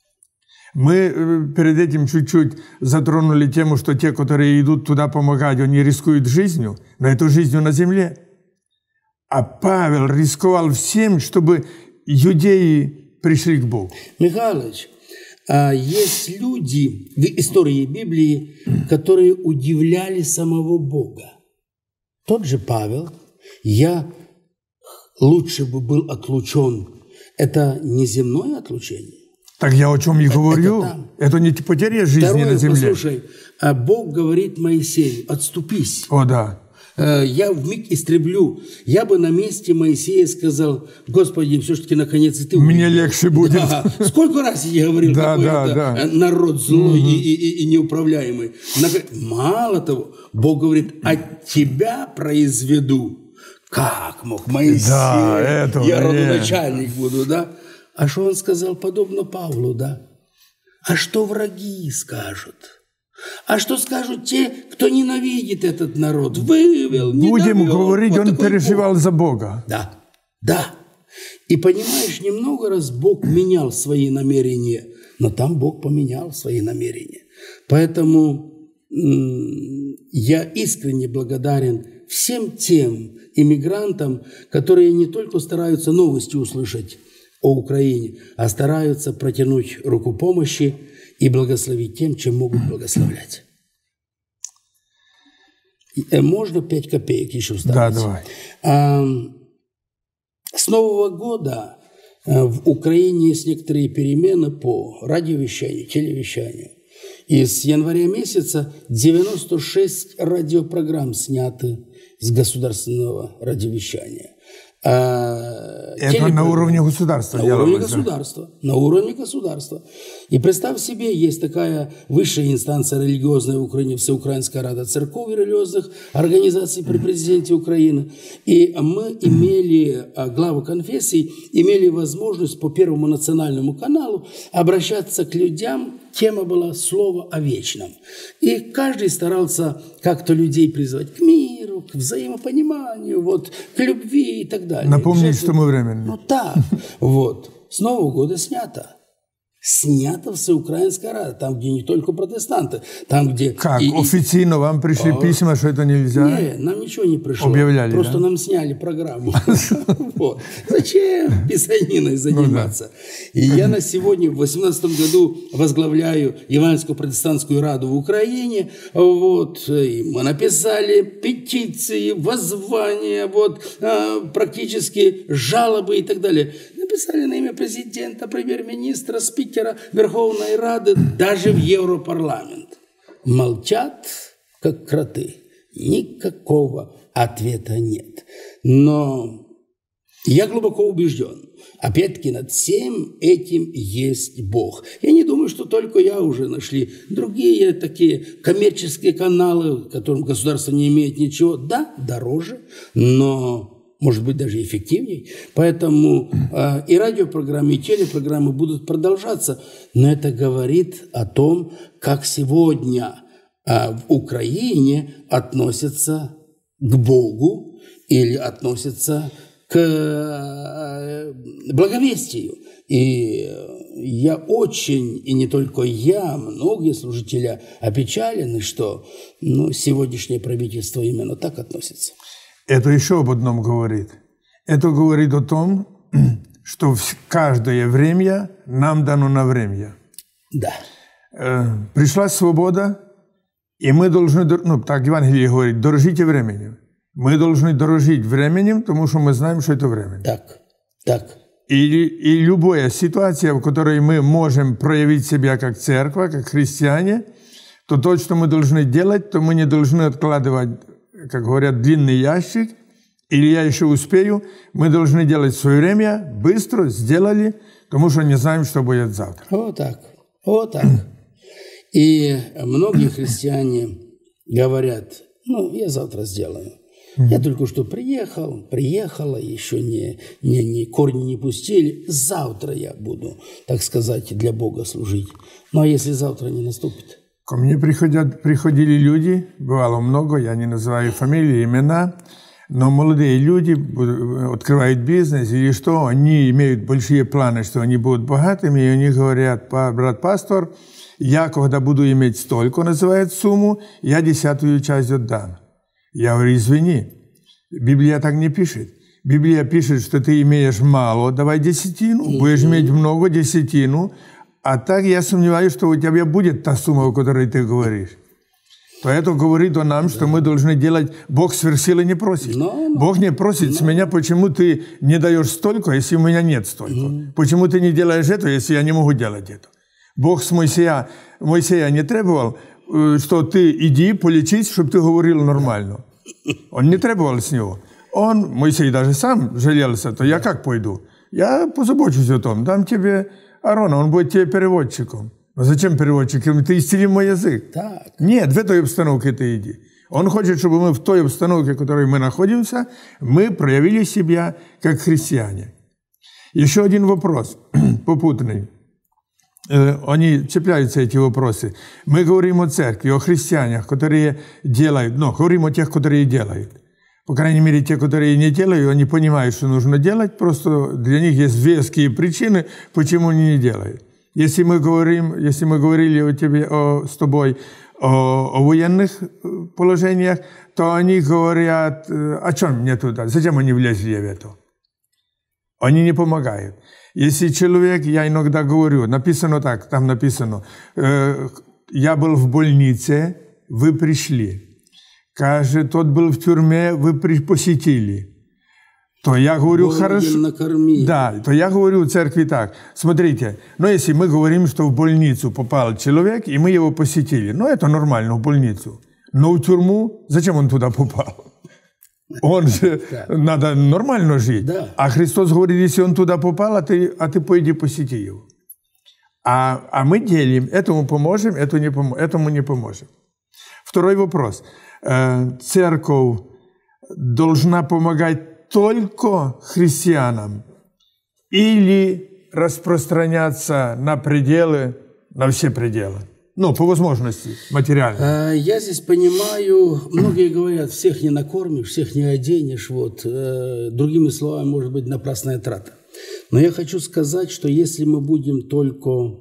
Мы перед этим чуть-чуть затронули тему, что те, которые идут туда помогать, они рискуют жизнью, но это жизнью на земле. А Павел рисковал всем, чтобы иудеи пришли к Богу. Михайлович, а есть люди в истории Библии, которые удивляли самого Бога. Тот же Павел: «Я лучше бы был отлучен». Это не земное отлучение. Так я о чем и говорю. Это, это не потеря жизни Второе, на земле. Послушай, а Бог говорит Моисею: «Отступись». О, да. Я вмиг истреблю. Я бы на месте Моисея сказал: «Господи, все-таки наконец и ты увидел». Мне легче будет. Да. Сколько раз я говорил, да, какой да, это да. народ злой угу. и, и, и неуправляемый. Мало того, Бог говорит: «От тебя произведу». Как мог Моисей? Да, это я родоначальник буду, да? А что он сказал? Подобно Павлу, да? А что враги скажут? А что скажут те, кто ненавидит этот народ? Вывел, не Будем довел. говорить, Вот он переживал Бог. За Бога. Да, да. И понимаешь, немного раз Бог менял свои намерения, но там Бог поменял свои намерения. Поэтому я искренне благодарен всем тем иммигрантам, которые не только стараются новости услышать о Украине, а стараются протянуть руку помощи и благословить тем, чем могут благословлять. Можно пять копеек еще вставить? Да, давай. С Нового года в Украине есть некоторые перемены по радиовещанию, телевещанию. И с января месяца девяносто шесть радиопрограмм сняты с государственного радиовещания. А, Это телеп... на уровне государства. На уровне государства. На уровне государства. И представь себе, есть такая высшая инстанция религиозная в Украине, Всеукраинская рада церков и религиозных организаций при президенте Украины. И мы имели, главы конфессий, имели возможность по Первому национальному каналу обращаться к людям. Тема была «Слово о вечном». И каждый старался как-то людей призвать к миру, к взаимопониманию, вот, к любви и так далее. Напомнить, что мы временные. Ну так, вот. С Нового года снято. Снято Всеукраинская рада, там, где не только протестанты, там, где... Как? И, официально вам пришли а, письма, что это нельзя? Нет, нам ничего не пришло. Объявляли, Просто да? нам сняли программу. Зачем писаниной заниматься? И я на сегодня, в восемнадцатом году, возглавляю Евангельскую протестантскую раду в Украине. Вот. И мы написали петиции, воззвания, вот, практически жалобы и так далее. Написали на имя президента, премьер-министра, спикера Верховной Рады, даже в Европарламент. Молчат, как кроты. Никакого ответа нет. Но я глубоко убежден, опять-таки над всем этим есть Бог. Я не думаю, что только я уже нашли другие такие коммерческие каналы, которым государство не имеет ничего. Да, дороже, но... может быть, даже эффективнее. Поэтому э, и радиопрограммы, и телепрограммы будут продолжаться. Но это говорит о том, как сегодня э, в Украине относятся к Богу или относятся к э, благовестию. И я очень, и не только я, многие служители опечалены, что ну, сегодняшнее правительство именно так относится. Это еще об одном говорит. Это говорит о том, что каждое время нам дано на время. Да. Э, пришла свобода, и мы должны, ну, так Евангелие говорит, дорожите временем. Мы должны дорожить временем, потому что мы знаем, что это время. Так, так. И, и любая ситуация, в которой мы можем проявить себя как церковь, как христиане, то то, что мы должны делать, то мы не должны откладывать, как говорят, длинный ящик, или я еще успею, мы должны делать в свое время, быстро сделали, потому что не знаем, что будет завтра. Вот так, вот так. И многие христиане говорят, ну, я завтра сделаю. Я только что приехал, приехала, еще не, не, не, корни не пустили. Завтра я буду, так сказать, для Бога служить. Ну, а если завтра не наступит? Ко мне приходят, приходили люди, бывало много, я не называю фамилии, имена, но молодые люди открывают бизнес или что, они имеют большие планы, что они будут богатыми, и они говорят, брат пастор, я когда буду иметь столько, называют сумму, я десятую часть отдам. Я говорю, извини, Библия так не пишет. Библия пишет, что ты имеешь мало, давай десятину, будешь иметь много, десятину, а так я сомневаюсь, что у тебя будет та сумма, о которой ты говоришь. То это говорит о нам, что да. мы должны делать... Бог сверхсилы не просит. No, no. Бог не просит no. с меня, почему ты не даешь столько, если у меня нет столько. Mm. Почему ты не делаешь это, если я не могу делать это. Бог с Моисея, Моисея не требовал, что ты иди полечись, чтобы ты говорил нормально. Он не требовал с него. Он, Моисей даже сам жалелся, то я как пойду? Я позабочусь о том, дам тебе Аарона, он будет тебе переводчиком. Но зачем переводчиком? Ты исцели мой язык. Так. Нет, в этой обстановке ты иди. Он хочет, чтобы мы в той обстановке, в которой мы находимся, мы проявили себя как христиане. Еще один вопрос попутный. Они цепляются, эти вопросы. Мы говорим о церкви, о христианах, которые делают, ну, говорим о тех, которые делают. По крайней мере, те, которые не делают, они понимают, что нужно делать, просто для них есть веские причины, почему они не делают. Если мы говорим, если мы говорили о тебе, о, с тобой о, о военных положениях, то они говорят, а что мне туда, зачем они влезли в это? Они не помогают. Если человек, я иногда говорю, написано так, там написано, э, я был в больнице, вы пришли. Каже, тот был в тюрьме, вы посетили. То я говорю, Бог хорошо. Накормить. Да, то я говорю в церкви так. Смотрите, ну если мы говорим, что в больницу попал человек, и мы его посетили, ну это нормально, в больницу. Но в тюрьму, зачем он туда попал? Он же, да. Надо нормально жить. Да. А Христос говорит, если он туда попал, а ты, а ты пойди посети его. А, а мы делим, этому поможем, этому не, пом- этому не поможем. Второй вопрос. Церковь должна помогать только христианам или распространяться на пределы, на все пределы? Ну, по возможности, материально. Я здесь понимаю, многие говорят, всех не накормишь, всех не оденешь. Вот. Другими словами, может быть, напрасная трата. Но я хочу сказать, что если мы будем только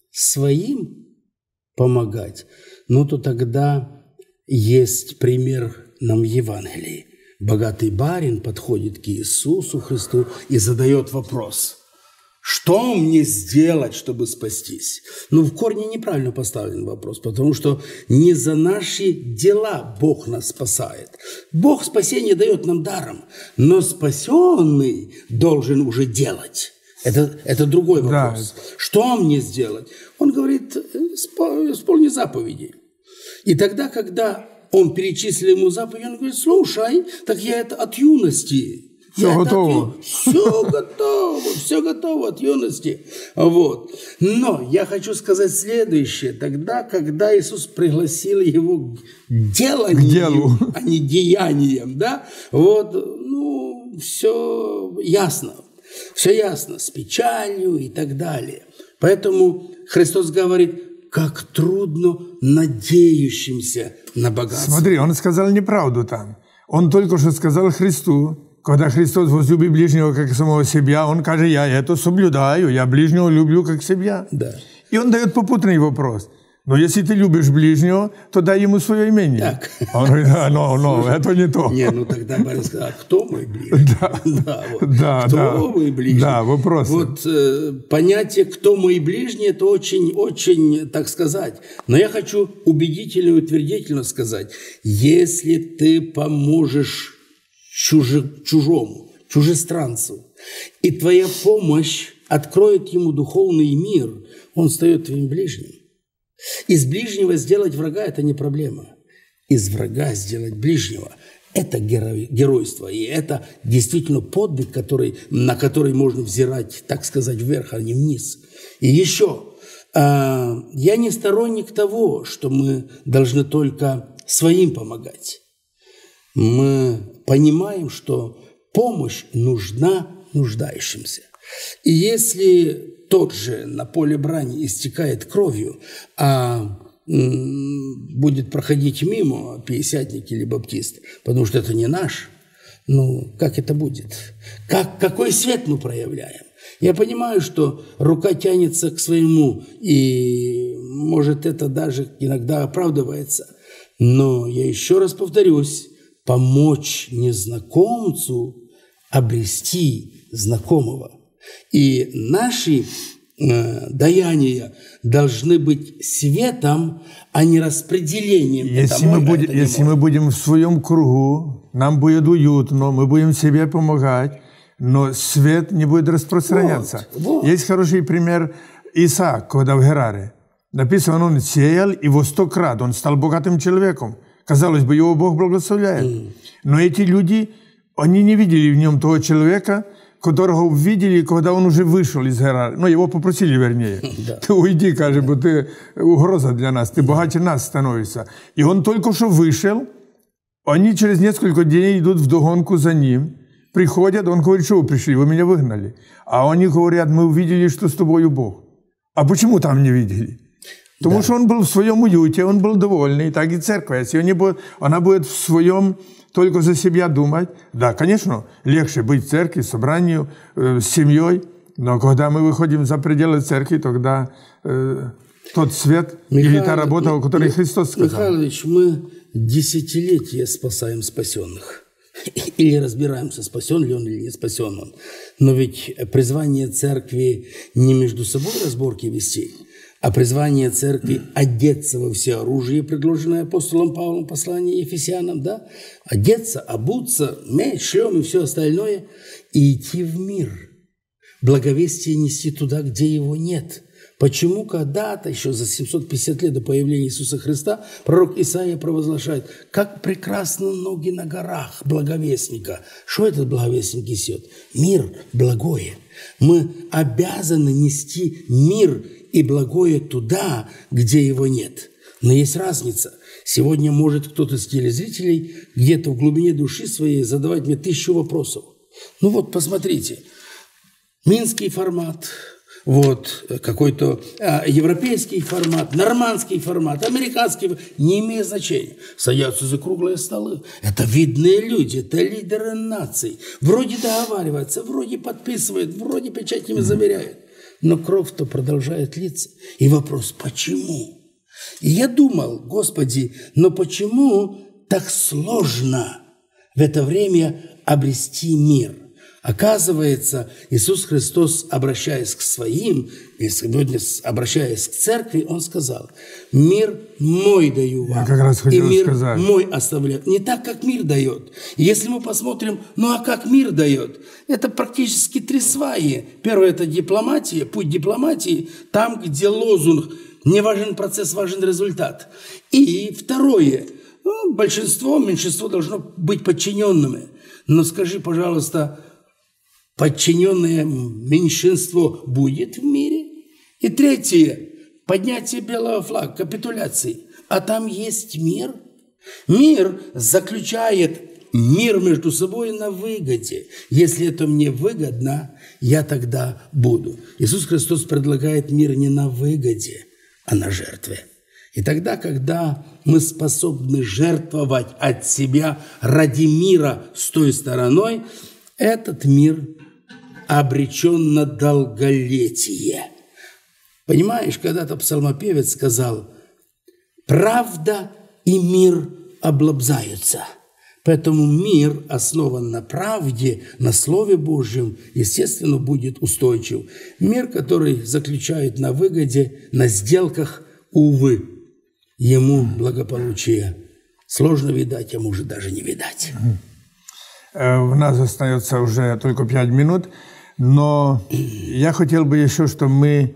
своим помогать, ну, то тогда есть пример нам в Евангелии. Богатый барин подходит к Иисусу Христу и задает вопрос: что мне сделать, чтобы спастись? Ну, в корне неправильно поставлен вопрос, потому что не за наши дела Бог нас спасает. Бог спасение дает нам даром, но спасенный должен уже делать. Это, это другой вопрос. Да. Что мне сделать? Он говорит, исполни заповеди. И тогда, когда он перечислил ему заповеди, он говорит, слушай, так я это от юности. Все я готово. От, все готово, все готово от юности. Вот. Но я хочу сказать следующее. Тогда, когда Иисус пригласил его к деланию, к делу, а не деяниям, да, вот, ну, все ясно. Все ясно, с печалью и так далее. Поэтому Христос говорит, как трудно надеющимся на богатство. Смотри, он сказал неправду там. Он только что сказал Христу, когда Христос возлюбил ближнего как самого себя, он говорит, я это соблюдаю, я ближнего люблю как себя. Да. И он дает попутный вопрос. Но если ты любишь ближнего, то дай ему свое имение. Так. Он говорит, а, no, no, это не то. Не, ну тогда Борис сказал, а кто мой ближний? Да, да, вот. да, кто да. мой ближний? Да, вопрос. Вот э, понятие «кто мой ближний» – это очень, очень, так сказать. Но я хочу убедительно и утвердительно сказать, если ты поможешь чужи, чужому, чужестранцу, и твоя помощь откроет ему духовный мир, он стает твоим ближним. Из ближнего сделать врага – это не проблема. Из врага сделать ближнего – это геро- геройство. И это действительно подвиг, который, на который можно взирать, так сказать, вверх, а не вниз. И еще, э, я не сторонник того, что мы должны только своим помогать. Мы понимаем, что помощь нужна нуждающимся. И если тот же на поле брани истекает кровью, а м, будет проходить мимо пятидесятник или баптист, потому что это не наш, ну, как это будет? Как, какой свет мы проявляем? Я понимаю, что рука тянется к своему, и, может, это даже иногда оправдывается. Но я еще раз повторюсь, помочь незнакомцу обрести знакомого. И наши э, даяния должны быть светом, а не распределением. Если, мы, мой, будем, если мы будем в своем кругу, нам будет уютно, мы будем себе помогать, но свет не будет распространяться. Вот, вот. Есть хороший пример Исаак, когда в Гераре. Написано, он сеял, и во сто крат он стал богатым человеком. Казалось бы, его Бог благословляет. Mm. Но эти люди, они не видели в нем того человека, которого увидели, когда он уже вышел из Герара. Ну, его попросили, вернее. Да. Ты уйди, каже, бо ты угроза для нас, ты богаче нас становишься. И он только что вышел, они через несколько дней идут вдогонку за ним, приходят, он говорит, что вы пришли, вы меня выгнали. А они говорят, мы увидели, что с тобою Бог. А почему там не видели? Потому да. что он был в своем уюте, он был довольный. Так и церковь, если он не будет, она будет в своем только за себя думать. Да, конечно, легче быть в церкви, в собрании, э, с семьей, но когда мы выходим за пределы церкви, тогда э, тот свет Михаил, или та работа, о которой Христос сказал. Михайлович, мы десятилетия спасаем спасенных. Или разбираемся, спасен ли он или не спасен он. Но ведь призвание церкви не между собой разборки вести, а призвание церкви одеться во всеоружие, предложенное апостолом Павлом в послании Ефесянам, да? Одеться, обуться, меч, шлем и все остальное, и идти в мир. Благовестие нести туда, где его нет. Почему когда-то, еще за семьсот пятьдесят лет до появления Иисуса Христа, пророк Исаия провозглашает, как прекрасны ноги на горах благовестника. Что этот благовестник несет? Мир, благое. Мы обязаны нести мир и благое туда, где его нет. Но есть разница. Сегодня может кто-то из телезрителей где-то в глубине души своей задавать мне тысячу вопросов. Ну вот, посмотрите. Минский формат, вот какой-то а, европейский формат, нормандский формат, американский, не имеет значения. Садятся за круглые столы. Это видные люди, это лидеры наций. Вроде договариваются, вроде подписывают, вроде печатями заверяют. Но кровь-то продолжает литься. И вопрос, почему? И я думал, Господи, но почему так сложно в это время обрести мир? Оказывается, Иисус Христос, обращаясь к своим, и сегодня обращаясь к церкви, Он сказал, мир мой даю вам, как раз и мир сказать. мой оставляю. Не так, как мир дает. Если мы посмотрим, ну а как мир дает? Это практически три сваи. Первое – это дипломатия, путь дипломатии, там, где лозунг «не важен процесс, важен результат». И второе – ну, большинство, меньшинство должно быть подчиненными. Но скажи, пожалуйста, подчиненное меньшинство будет в мире? И третье – поднятие белого флага, капитуляции. А там есть мир. Мир заключает мир между собой на выгоде. Если это мне выгодно, я тогда буду. Иисус Христос предлагает мир не на выгоде, а на жертве. И тогда, когда мы способны жертвовать от себя ради мира с той стороной, этот мир обречен на долголетие. Понимаешь, когда-то псалмопевец сказал, правда и мир облобзаются. Поэтому мир, основан на правде, на Слове Божьем, естественно, будет устойчив. Мир, который заключает на выгоде, на сделках, увы, ему благополучие сложно видать, а может даже не видать. У нас остается уже только пять минут, но я хотел бы еще, чтобы мы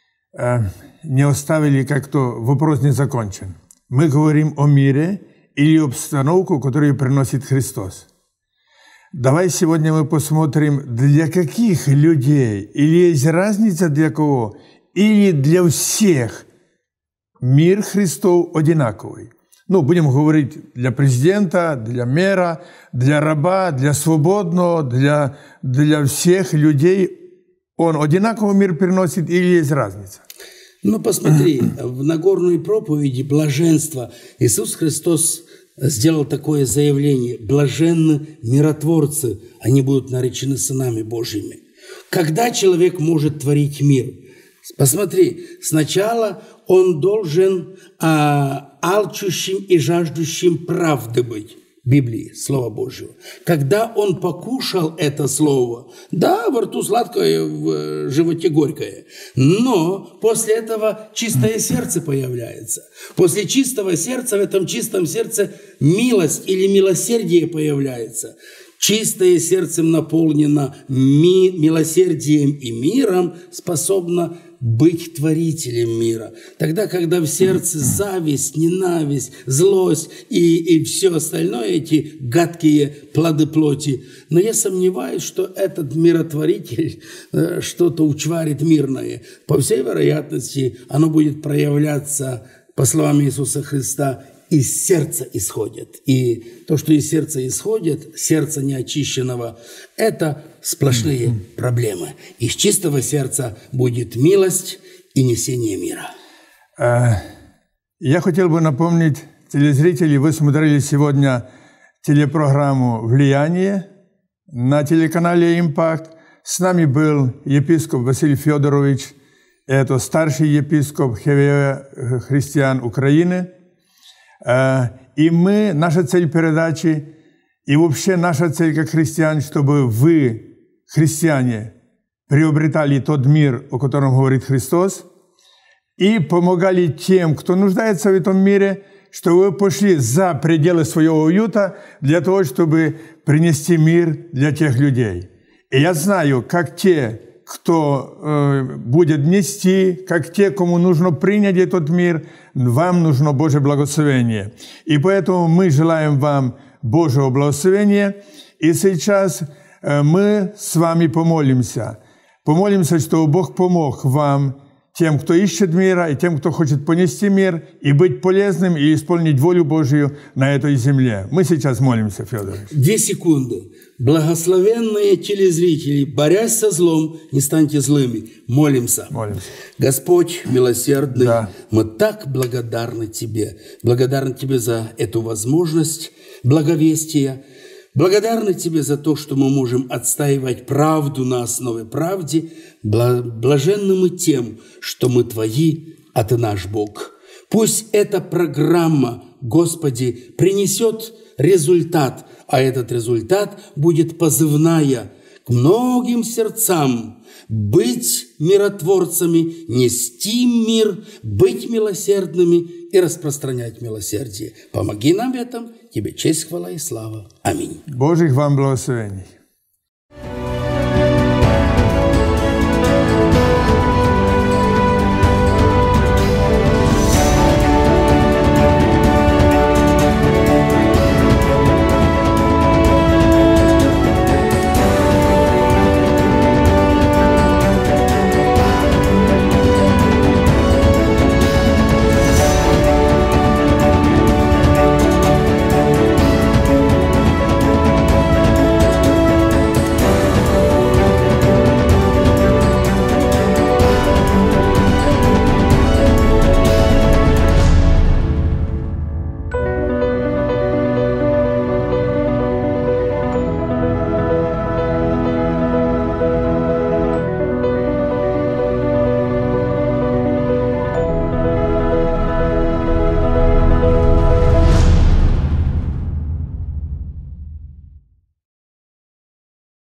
не оставили как-то, вопрос не закончен. Мы говорим о мире или обстановку, которую приносит Христос. Давай сегодня мы посмотрим, для каких людей, или есть разница для кого, или для всех мир Христов одинаковый. Ну, будем говорить для президента, для мэра, для раба, для свободного, для, для всех людей. Он одинаковый мир приносит или есть разница? Ну, посмотри, в Нагорной проповеди блаженства Иисус Христос сделал такое заявление. Блаженны миротворцы, они будут наречены сынами Божьими. Когда человек может творить мир? Посмотри, сначала он должен а, алчущим и жаждущим правды быть. Библии, Слова Божьего. Когда он покушал это слово, да, во рту сладкое, в животе горькое, но после этого чистое сердце появляется. После чистого сердца, в этом чистом сердце милость или милосердие появляется. Чистое сердцем наполнено ми- милосердием и миром, способно быть творителем мира. Тогда, когда в сердце зависть, ненависть, злость и, и все остальное, эти гадкие плоды плоти. Но я сомневаюсь, что этот миротворитель э, что-то учварит мирное. По всей вероятности, оно будет проявляться, по словам Иисуса Христа, из сердца исходит. И то, что из сердца исходит, сердца неочищенного, это сплошные mm-hmm. проблемы. Из чистого сердца будет милость и несение мира. Я хотел бы напомнить, телезрители, вы смотрели сегодня телепрограмму «Влияние» на телеканале «Импакт». С нами был епископ Василий Федорович это старший епископ Хевея христиан Украины. И мы, наша цель передачи, и вообще наша цель как христиан, чтобы вы, христиане, приобретали тот мир, о котором говорит Христос, и помогали тем, кто нуждается в этом мире, чтобы вы пошли за пределы своего уюта для того, чтобы принести мир для тех людей. И я знаю, как те, кто э, будет нести, как те, кому нужно принять этот мир, вам нужно Божье благословение. И поэтому мы желаем вам Божьего благословения. И сейчас э, мы с вами помолимся. Помолимся, чтобы Бог помог вам, тем, кто ищет мира, и тем, кто хочет понести мир, и быть полезным, и исполнить волю Божию на этой земле. Мы сейчас молимся, Федор. Две секунды. Благословенные телезрители, борясь со злом, не станьте злыми. Молимся. Молимся. Господь милосердный, да. Мы так благодарны Тебе. Благодарны Тебе за эту возможность благовестия. Благодарны Тебе за то, что мы можем отстаивать правду на основе правды. Блаженны мы тем, что мы Твои, а Ты наш Бог. Пусть эта программа, Господи, принесет результат, а этот результат будет позывная к многим сердцам быть миротворцами, нести мир, быть милосердными и распространять милосердие. Помоги нам в этом. Тебе честь, хвала и слава. Аминь. Божьих вам благословений.